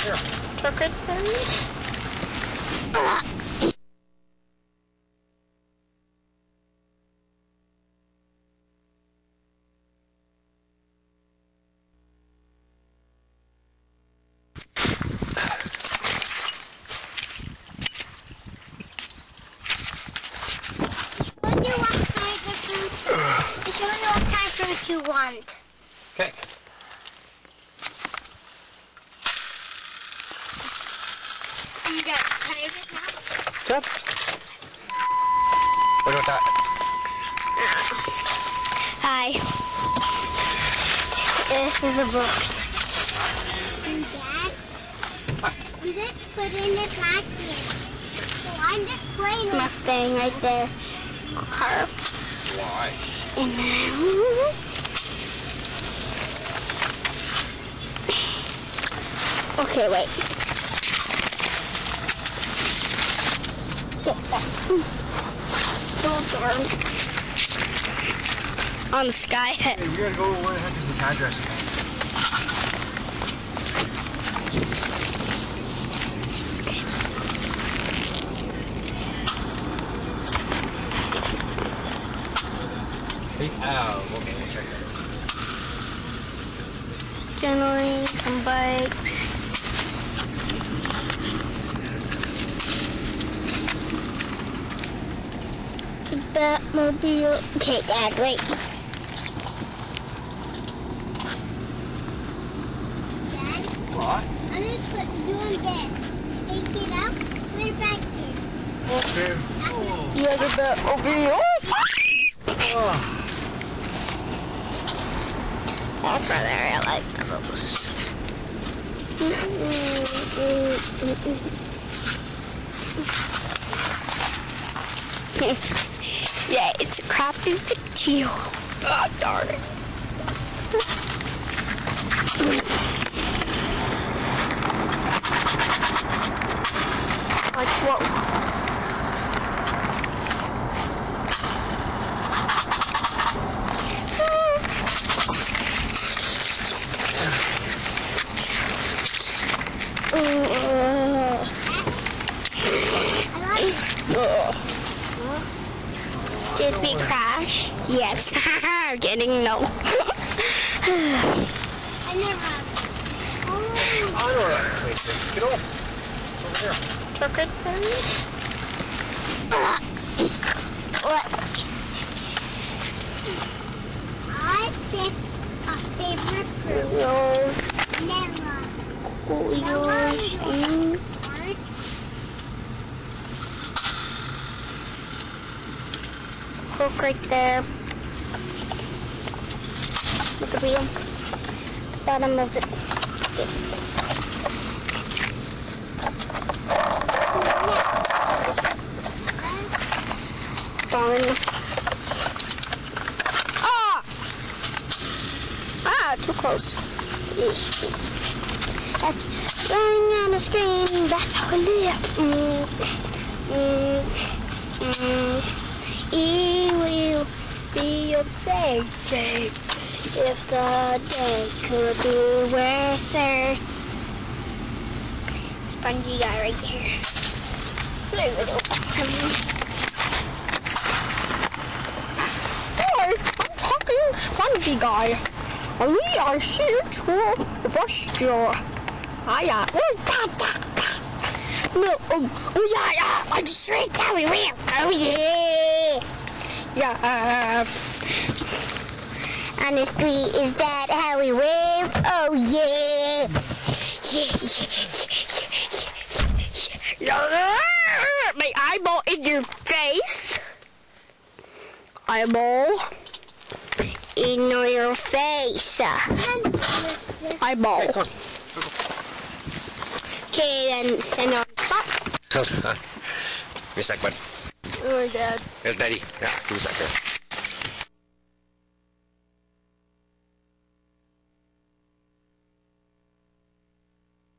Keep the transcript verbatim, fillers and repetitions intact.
Here. Tuck it there. You want. Okay. You got tigers now? Good. What do you want that? Hi. This is a book. And Dad, you just put in the packet. So I'm just playing with Mustang right there. Car. Why? And then... Okay, wait. Get that. Oh, darn. On the sky. Hey, we gotta go where the heck is this address? Okay. Oh, okay, we'll check that out. Generally, some bikes. The Batmobile. Okay, Dad, wait. Dad? What? I'm going to put you in bed. Take it out, put it back in. Okay. Oh. You have the Batmobile. Oh. All for there, I like those. Yeah, it's a crappy video. Oh, darn it. Like what? Did we crash? Yes. Getting no. I never. I don't know. Wait, get off. Over here. Tuck it there. Look. I picked a favorite fruit. Melon. Melon. Hook right there. Look at the bottom of it. Darn. Ah! Ah, too close. That's running on the screen. That's how I live. Mm. Mm. Mm. It will be a big day if the day could be worse. Spongy guy right here. Hey, I'm talking spongy guy. And we are here to bust your eye. Oh, da, da, da. No, um, oh yeah, yeah, on the street, how we will. Oh yeah. Yeah. On the street, is that how we live? Oh yeah. Yeah, yeah, yeah, yeah, Yeah. My eyeball in your face. Eyeball in your face. Eyeball. Okay, then stand on the spot. Give me a sec, bud. Oh, Dad. There's Daddy. Yeah, give me a sec here.